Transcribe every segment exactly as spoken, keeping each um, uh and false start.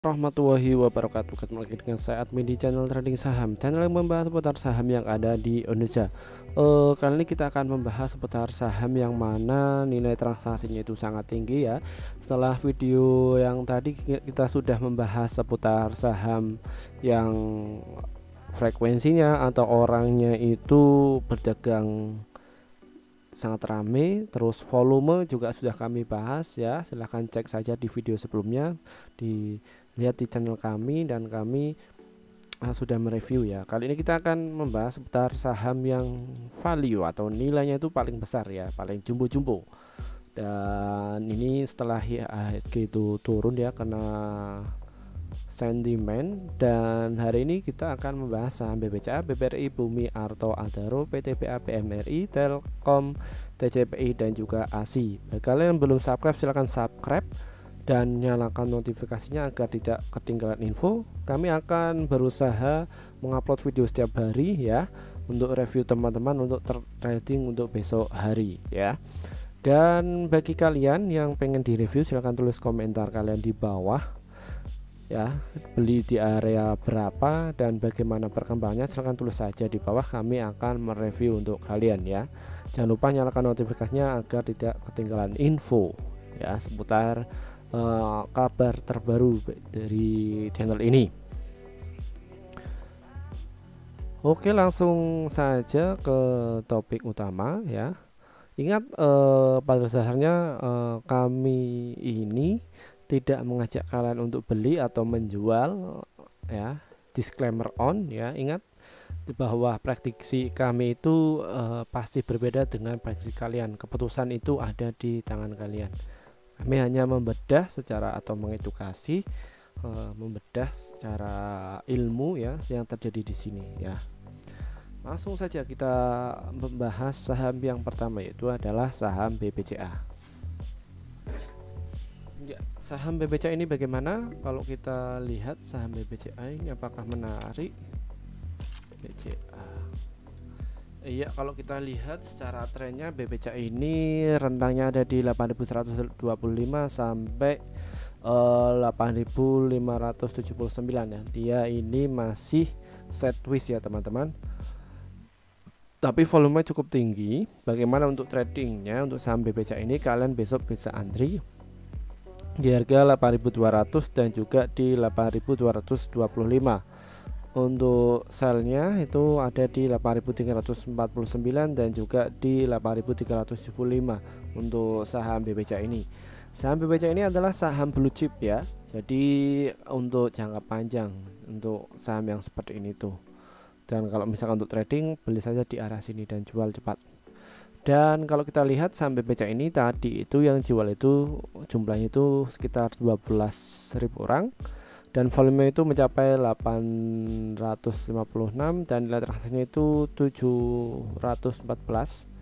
Warahmatullahi wabarakatuh. Ketemu lagi dengan saya admin di channel trading saham, channel yang membahas seputar saham yang ada di Indonesia. Uh, kali ini kita akan membahas seputar saham yang mana nilai transaksinya itu sangat tinggi ya. Setelah video yang tadi kita sudah membahas seputar saham yang frekuensinya atau orangnya itu berdagang sangat ramai, terus volume juga sudah kami bahas ya. Silahkan cek saja di video sebelumnya, dilihat di channel kami, dan kami uh, sudah mereview ya. Kali ini kita akan membahas seputar saham yang value atau nilainya itu paling besar ya, paling jumbo-jumbo. Dan ini setelah I H S G itu turun ya karena sentimen. Dan hari ini kita akan membahas saham B B C A, B B R I, Bumi, Arto, Adaro, P T P A, B M R I, Telkom, T C P I, dan juga A S I. Bagi kalian yang belum subscribe, silahkan subscribe dan nyalakan notifikasinya agar tidak ketinggalan info. Kami akan berusaha mengupload video setiap hari ya, untuk review teman-teman untuk trading untuk besok hari ya. Dan bagi kalian yang pengen direview, silahkan tulis komentar kalian di bawah ya, beli di area berapa dan bagaimana perkembangannya, silahkan tulis saja di bawah. Kami akan mereview untuk kalian ya. Jangan lupa nyalakan notifikasinya agar tidak ketinggalan info ya seputar uh, kabar terbaru dari channel ini. Oke, langsung saja ke topik utama ya. Ingat uh, pada dasarnya uh, kami ini tidak mengajak kalian untuk beli atau menjual ya, disclaimer on ya. Ingat bahwa prediksi kami itu uh, pasti berbeda dengan prediksi kalian. Keputusan itu ada di tangan kalian. Kami hanya membedah secara atau mengedukasi, uh, membedah secara ilmu ya yang terjadi di sini ya. Langsung saja kita membahas saham yang pertama, yaitu adalah saham B B C A. Ya, saham B B C A ini bagaimana? Kalau kita lihat saham B B C A ini apakah menarik? B B C A. Iya, kalau kita lihat secara trennya B B C A ini rentangnya ada di delapan ribu seratus dua puluh lima sampai uh, delapan ribu lima ratus tujuh puluh sembilan ya. Dia ini masih sideways ya teman-teman. Tapi volume cukup tinggi. Bagaimana untuk tradingnya untuk saham B B C A ini? Kalian besok bisa antri di harga delapan ribu dua ratus dan juga di delapan ribu dua ratus dua puluh lima. Untuk sellnya itu ada di delapan ribu tiga ratus empat puluh sembilan dan juga di delapan ribu tiga ratus tujuh puluh lima untuk saham B B C A ini. Saham B B C A ini adalah saham blue chip ya. Jadi untuk jangka panjang untuk saham yang seperti ini tuh. Dan kalau misalkan untuk trading, beli saja di arah sini dan jual cepat. Dan kalau kita lihat saham B B C A ini tadi itu yang jual itu jumlahnya itu sekitar dua belas ribu orang dan volume itu mencapai delapan ratus lima puluh enam dan nilai transaksinya itu tujuh ratus empat belas.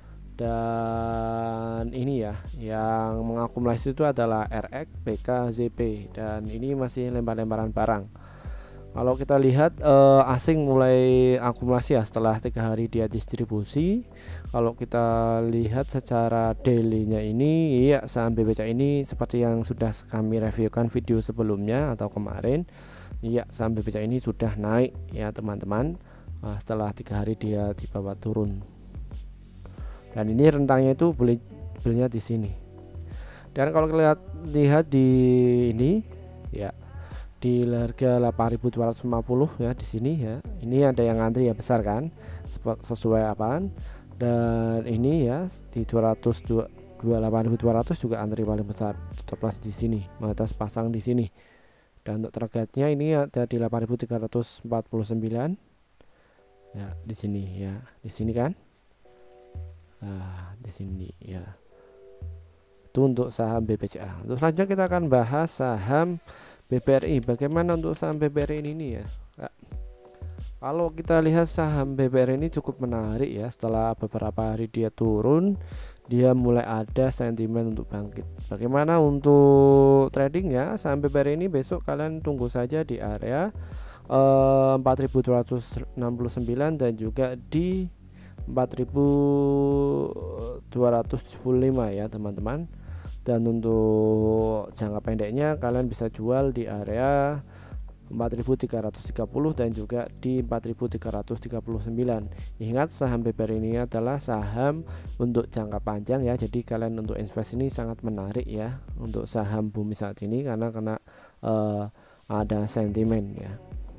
Dan ini ya yang mengakumulasi itu adalah R X, B K, Z P, dan ini masih lembar-lembaran barang. Kalau kita lihat eh, asing mulai akumulasi ya setelah tiga hari dia distribusi. Kalau kita lihat secara daily-nya ini, ya saham B B C A ini seperti yang sudah kami reviewkan video sebelumnya atau kemarin, ya saham B B C A ini sudah naik ya teman-teman. Nah, setelah tiga hari dia di bawah turun. Dan ini rentangnya itu beli belinya di sini. Dan kalau kita lihat lihat di ini ya, di harga delapan ribu dua ratus lima puluh ya di sini ya. Ini ada yang ngantri ya besar kan, sesuai apaan. Dan ini ya di dua ratus dua puluh delapan ribu dua ratus juga antri paling besar. Stop loss di sini, atas pasang di sini. Dan untuk targetnya ini ada di delapan ribu tiga ratus empat puluh sembilan. Ya, di sini ya. Di sini kan? Nah, di sini ya. Itu untuk saham B B C A. Terus selanjutnya kita akan bahas saham B B R I. Bagaimana untuk saham B B R I ini ya? Nah, kalau kita lihat saham B B R I ini cukup menarik ya. Setelah beberapa hari dia turun, dia mulai ada sentimen untuk bangkit. Bagaimana untuk tradingnya saham B B R I ini? Besok kalian tunggu saja di area eh, empat ribu dua ratus enam puluh sembilan dan juga di empat ribu dua ratus tujuh puluh lima ya teman-teman. Dan untuk jangka pendeknya kalian bisa jual di area empat ribu tiga ratus tiga puluh dan juga di empat ribu tiga ratus tiga puluh sembilan. Ingat, saham B P R ini adalah saham untuk jangka panjang ya, jadi kalian untuk invest ini sangat menarik ya untuk saham bumi saat ini, karena kena uh, ada sentimen ya.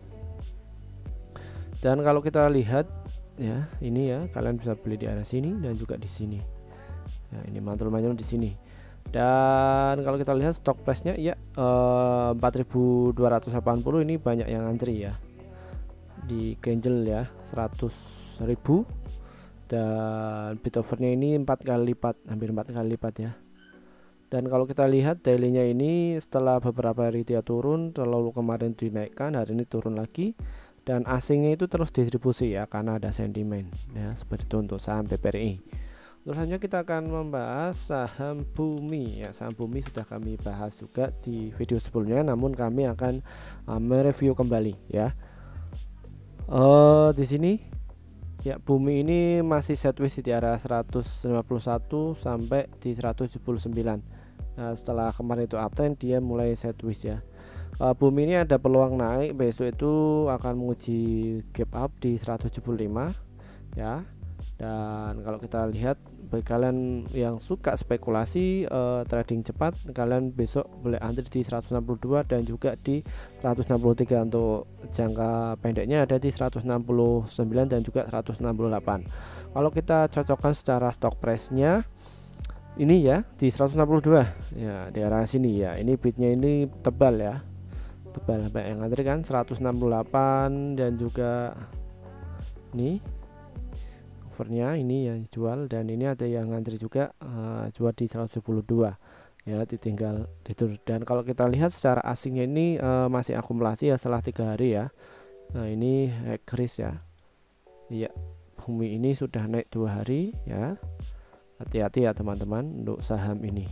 Dan kalau kita lihat ya, ini ya kalian bisa beli di area sini dan juga di sini ya, ini mantul-mantul di sini. Dan kalau kita lihat stok price-nya ya eh, empat ribu dua ratus delapan puluh, ini banyak yang antri ya di Ganjel ya, seratus ribu, dan bid overnya ini empat kali lipat, hampir empat kali lipat ya. Dan kalau kita lihat dailynya ini setelah beberapa hari dia turun, lalu kemarin dinaikkan, hari ini turun lagi, dan asingnya itu terus distribusi ya karena ada sentimen ya, seperti itu untuk saham B P R I. Terus selanjutnya kita akan membahas saham bumi ya. Saham bumi sudah kami bahas juga di video sebelumnya, namun kami akan uh, mereview kembali ya. Uh, di sini ya, bumi ini masih sideways di area seratus lima puluh satu sampai di seratus tujuh puluh sembilan. Nah, setelah kemarin itu uptrend, dia mulai sideways ya. Uh, bumi ini ada peluang naik, besok itu akan menguji gap up di seratus tujuh puluh lima ya. Dan kalau kita lihat, bagi kalian yang suka spekulasi uh, trading cepat, kalian besok boleh antri di seratus enam puluh dua dan juga di seratus enam puluh tiga. Untuk jangka pendeknya ada di seratus enam puluh sembilan dan juga seratus enam puluh delapan. Kalau kita cocokkan secara stock price-nya ini ya di seratus enam puluh dua ya, di arah sini ya. Ini bidnya ini tebal ya, tebal, banyak yang antri kan, seratus enam puluh delapan, dan juga ini overnya ini yang jual, dan ini ada yang ngantri juga uh, jual di seratus tujuh puluh dua ya, ditinggal tidur. Dan kalau kita lihat secara asingnya ini uh, masih akumulasi ya setelah tiga hari ya. Nah, ini hekris ya. Iya, bumi ini sudah naik dua hari ya. Hati-hati ya teman-teman untuk saham ini.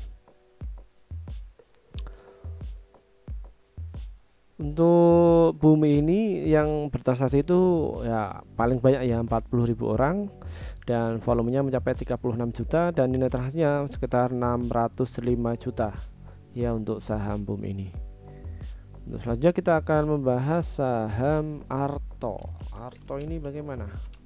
Untuk bumi ini yang bertransaksi itu ya paling banyak ya empat puluh ribu orang, dan volumenya mencapai tiga puluh enam juta, dan nilai transaksinya sekitar enam ratus lima juta ya untuk saham bumi ini. Untuk selanjutnya kita akan membahas saham Arto. Arto ini bagaimana?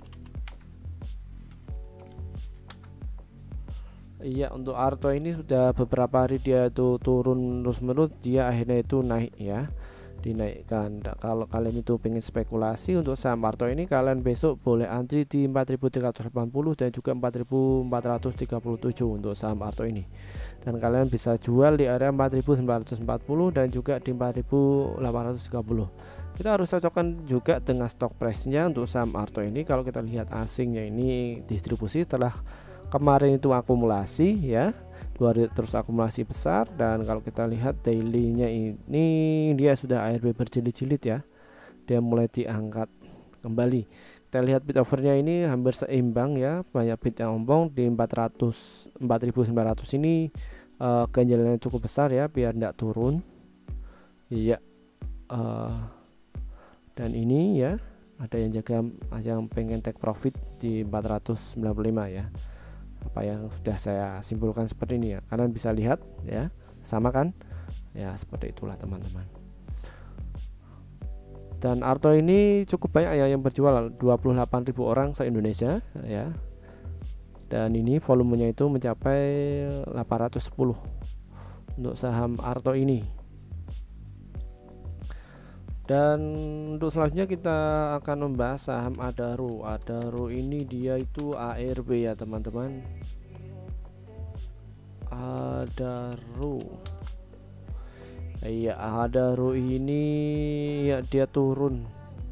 Iya, untuk Arto ini sudah beberapa hari dia itu turun terus-menerus, dia akhirnya itu naik ya, dinaikkan. Kalau kalian itu pengen spekulasi untuk saham Arto ini, kalian besok boleh antri di empat ribu tiga ratus delapan puluh dan juga empat ribu empat ratus tiga puluh tujuh untuk saham Arto ini, dan kalian bisa jual di area empat ribu sembilan ratus empat puluh dan juga di empat ribu delapan ratus tiga puluh. Kita harus cocokkan juga dengan stock price-nya untuk saham Arto ini. Kalau kita lihat asingnya ini distribusi setelah kemarin itu akumulasi ya, dua hari terus akumulasi besar. Dan kalau kita lihat dailynya ini, dia sudah A R B berjilid-jilid ya, dia mulai diangkat kembali. Kita lihat bid overnya ini hampir seimbang ya, banyak bid yang ompong di empat ratus, empat ribu sembilan ratus ini. Uh, ganjalannya cukup besar ya, biar tidak turun. Iya, uh, dan ini ya ada yang jaga, yang pengen take profit di empat ratus sembilan puluh lima ya. Apa yang sudah saya simpulkan seperti ini ya, kalian bisa lihat ya, sama kan ya, seperti itulah teman-teman. Dan Arto ini cukup banyak ya yang berjual, dua puluh delapan ribu orang se-Indonesia ya, dan ini volumenya itu mencapai delapan ratus sepuluh untuk saham Arto ini. Dan untuk selanjutnya kita akan membahas saham Adaro. Adaro ini dia itu A R B ya teman-teman. Adaro, iya Adaro ini ya dia turun,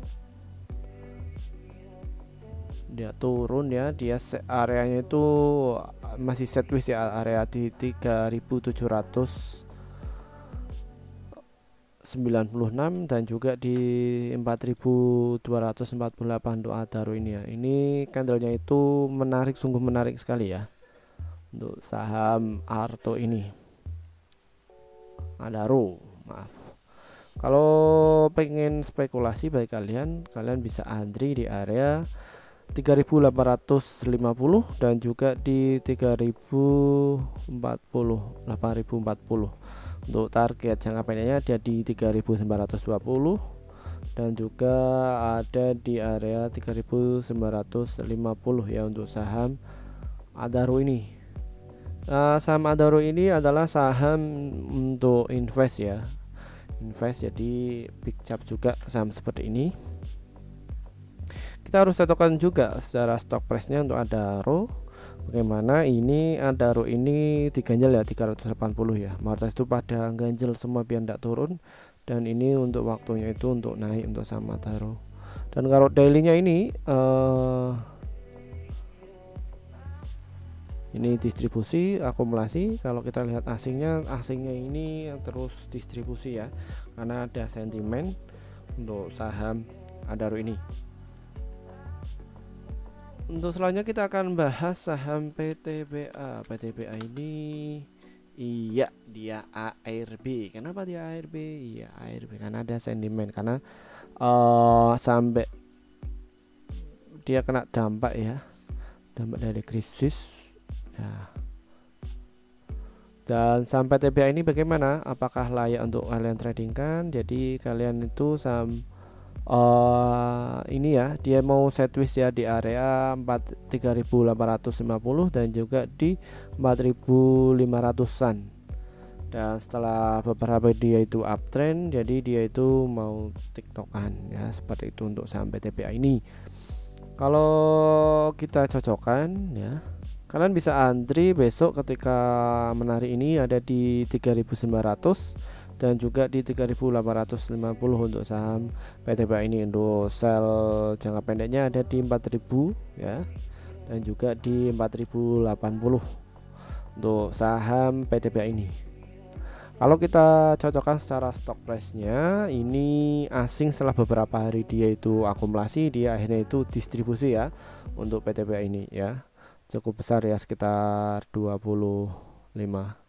dia turun ya, dia areanya itu masih sideways ya, area di tiga ribu tujuh ratus sembilan puluh enam dan juga di empat ribu dua ratus empat puluh delapan untuk Adaro ini ya. Ini candlenya itu menarik, sungguh menarik sekali ya untuk saham Arto ini. Adaro, maaf. Kalau pengen spekulasi bagi kalian, kalian bisa antri di area tiga ribu delapan ratus lima puluh dan juga di tiga ribu empat puluh, delapan ribu empat puluh. Untuk target jangka pendeknya ada di tiga ribu sembilan ratus dua puluh dan juga ada di area tiga ribu sembilan ratus lima puluh ya untuk saham Adaro ini. Nah, saham Adaro ini adalah saham untuk invest ya. Invest, jadi big cap juga saham seperti ini. Kita harus cocokkan juga secara stock price-nya untuk Adaro. Bagaimana ini Adaro ini diganjel ya tiga ratus delapan puluh ya. Mayoritas itu pada ganjel semua biar tidak turun, dan ini untuk waktunya itu untuk naik untuk saham Adaro. Dan kalau daily-nya ini uh, ini distribusi akumulasi. Kalau kita lihat asingnya, asingnya ini terus distribusi ya, karena ada sentimen untuk saham Adaro ini. Untuk selanjutnya kita akan bahas saham P T B A. P T B A ini iya dia A R B. Kenapa dia A R B? Iya A R B karena ada sentimen, karena uh, sampai dia kena dampak ya, dampak dari krisis ya. Dan saham P T B A ini bagaimana? Apakah layak untuk kalian tradingkan? Jadi kalian itu saham Uh, ini ya, dia mau sideways ya di area tiga ribu delapan ratus lima puluh dan juga di empat ribu lima ratusan. Dan setelah beberapa dia itu uptrend, jadi dia itu mau tiktokan ya, seperti itu untuk saham P T B A ini. Kalau kita cocokkan ya, kalian bisa antri besok ketika menarik ini ada di tiga ribu sembilan ratus dan juga di tiga ribu delapan ratus lima puluh untuk saham P T B A ini. Untuk sell jangka pendeknya ada di empat ribu ya, dan juga di empat ribu delapan puluh untuk saham P T B A ini. Kalau kita cocokkan secara stock price-nya, ini asing setelah beberapa hari dia itu akumulasi, dia akhirnya itu distribusi ya untuk P T B A ini ya. Cukup besar ya, sekitar dua puluh lima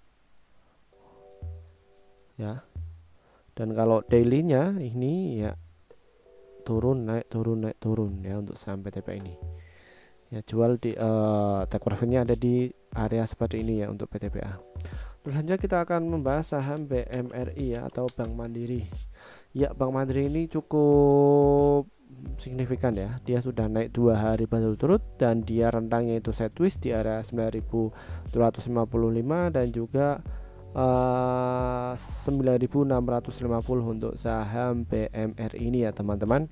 ya. Dan kalau daily-nya ini ya turun naik turun naik turun ya untuk saham P T B A ini. Ya jual di uh, take profit-nya ada di area seperti ini ya untuk P T B A. Selanjutnya kita akan membahas saham B M R I ya, atau Bank Mandiri. Ya, Bank Mandiri ini cukup signifikan ya. Dia sudah naik dua hari berturut-turut dan dia rentangnya itu sideways di area sembilan ribu dua ratus lima puluh lima dan juga Uh, sembilan ribu enam ratus lima puluh untuk saham B M R I ini ya teman-teman.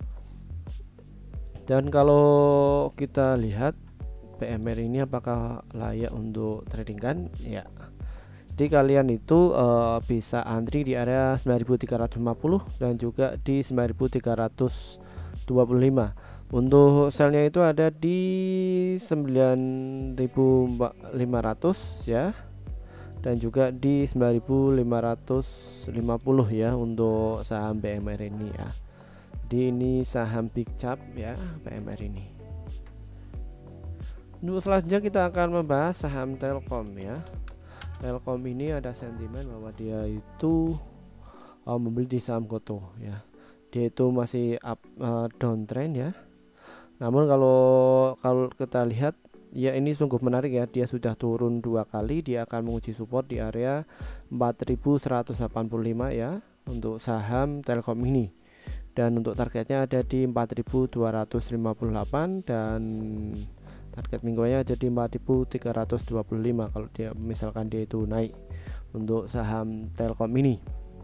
Dan kalau kita lihat B M R I ini apakah layak untuk trading kan ya, jadi kalian itu uh, bisa antri di area sembilan ribu tiga ratus lima puluh dan juga di sembilan ribu tiga ratus dua puluh lima. Untuk selnya itu ada di sembilan ribu lima ratus ya, dan juga di sembilan ribu lima ratus lima puluh ya untuk saham B M R ini ya. Jadi ini saham big cap ya B M R ini. Untuk selanjutnya kita akan membahas saham Telkom ya. Telkom ini ada sentimen bahwa dia itu uh, membeli di saham Goto ya. Dia itu masih up uh, downtrend ya. Namun kalau kalau kita lihat ya, ini sungguh menarik ya, dia sudah turun dua kali, dia akan menguji support di area empat ribu seratus delapan puluh lima ya untuk saham Telkom ini. Dan untuk targetnya ada di empat ribu dua ratus lima puluh delapan dan target mingguannya ada di empat ribu tiga ratus dua puluh lima kalau dia misalkan dia itu naik untuk saham Telkom ini.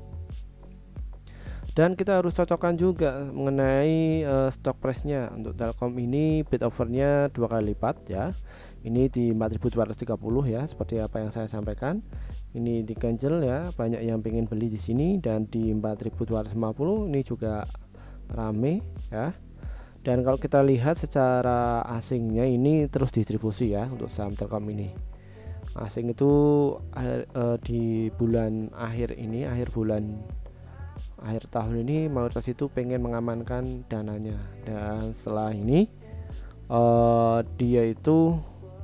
Dan kita harus cocokkan juga mengenai uh, stock price-nya. Untuk Telkom ini bid offer-nya dua kali lipat ya. Ini di empat ribu dua ratus tiga puluh ya, seperti apa yang saya sampaikan. Ini diganjel ya, banyak yang pengen beli di sini, dan di empat ribu dua ratus lima puluh ini juga rame ya. Dan kalau kita lihat secara asingnya ini terus distribusi ya untuk saham Telkom ini. Asing itu uh, di bulan akhir ini, akhir bulan akhir tahun ini mayoritas itu pengen mengamankan dananya, dan setelah ini uh, dia itu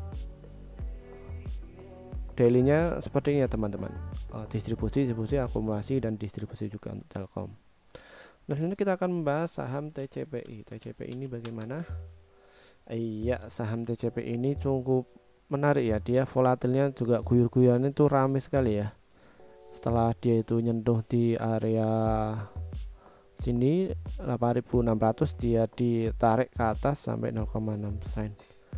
dailynya seperti ini ya teman-teman, uh, distribusi, distribusi, akumulasi, dan distribusi juga untuk Telkom. Nah, ini kita akan membahas saham T C P I. T C P I ini bagaimana? Iya, saham T C P ini cukup menarik ya, dia volatilnya juga guyur-guyuran itu rame sekali ya. Setelah dia itu nyentuh di area sini delapan ribu enam ratus, dia ditarik ke atas sampai nol koma enam persen.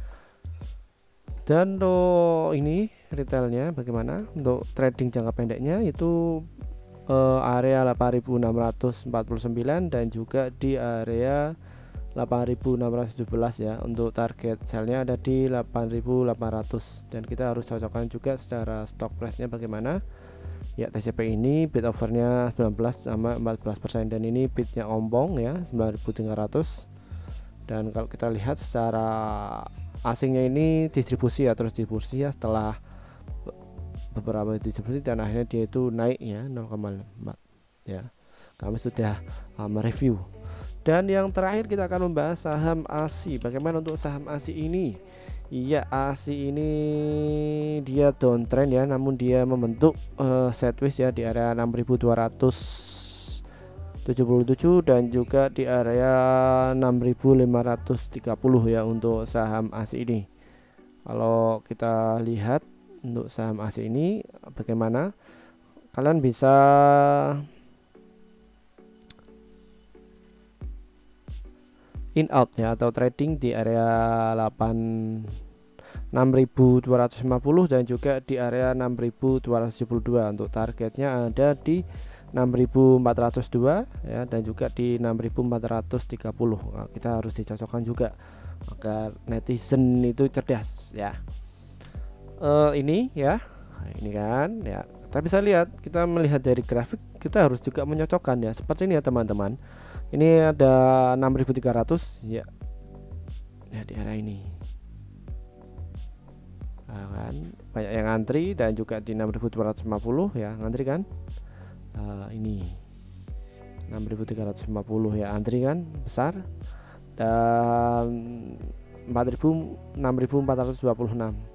Dan untuk ini retailnya bagaimana? Untuk trading jangka pendeknya itu eh, area delapan ribu enam ratus empat puluh sembilan dan juga di area delapan ribu enam ratus tujuh belas ya. Untuk target sellnya ada di delapan ribu delapan ratus, dan kita harus cocokkan juga secara stock price nya bagaimana ya. T C P ini bid overnya sembilan belas sama empat belas persen, dan ini bidnya ompong ya sembilan ribu tiga ratus. Dan kalau kita lihat secara asingnya ini distribusi ya, terus distribusi ya setelah beberapa distribusi dan akhirnya dia itu naik ya nol koma empat ya. Kami sudah uh, mereview. Dan yang terakhir kita akan membahas saham A S I. Bagaimana untuk saham A S I ini? Iya, A S I ini dia downtrend ya, namun dia membentuk uh, sideways ya di area enam ribu dua ratus tujuh puluh tujuh dan juga di area enam ribu lima ratus tiga puluh ya untuk saham A S I ini. Kalau kita lihat untuk saham A S I ini bagaimana? Kalian bisa in out ya atau trading di area delapan enam ribu dua ratus lima puluh dan juga di area enam ribu dua ratus tujuh puluh dua. Untuk targetnya ada di enam ribu empat ratus dua ya, dan juga di enam ribu empat ratus tiga puluh. Nah, kita harus dicocokkan juga agar netizen itu cerdas ya. Uh, ini ya, ini kan ya. Kita bisa lihat, kita melihat dari grafik, kita harus juga menyocokkan ya. Seperti ini ya teman-teman. Ini ada enam ribu tiga ratus ya. Ya di area ini. Nah, kan banyak yang antri, dan juga di enam ribu dua ratus lima puluh ya, ngantri kan. Uh, ini enam ribu tiga ratus lima puluh ya, antri kan besar, dan enam ribu empat ratus dua puluh enam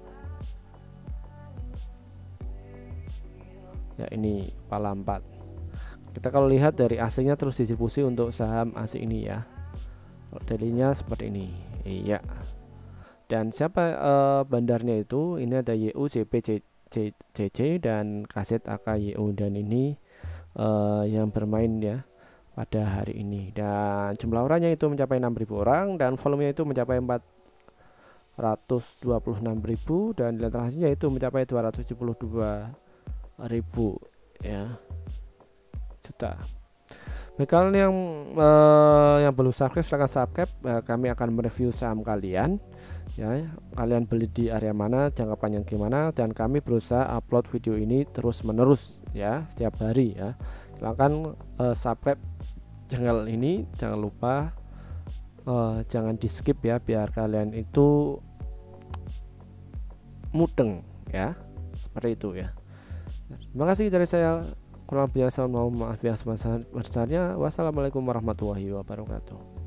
ya, ini kepala empat. Kita kalau lihat dari asingnya terus distribusi untuk saham asing ini ya, daily-nya seperti ini iya. Dan siapa uh, bandarnya itu? Ini ada Y U, C P, C C dan K Z A K Y U, dan ini Uh, yang bermain ya pada hari ini. Dan jumlah orangnya itu mencapai enam ribu orang, dan volumenya itu mencapai empat ratus dua puluh enam ribu, dan nilai transaksinya itu mencapai dua ratus tujuh puluh dua ribu ya juta. Bagi kalian yang uh, yang belum subscribe, silahkan subscribe. Uh, kami akan mereview saham kalian ya, kalian beli di area mana, jangka panjang gimana, dan kami berusaha upload video ini terus menerus ya setiap hari ya. Silahkan uh, subscribe channel ini, jangan lupa uh, jangan di skip ya, biar kalian itu mudeng ya, seperti itu ya. Terima kasih dari saya, kurang lebihnya saya mohon maaf yang sebesar-besarnya. Wassalamualaikum warahmatullahi wabarakatuh.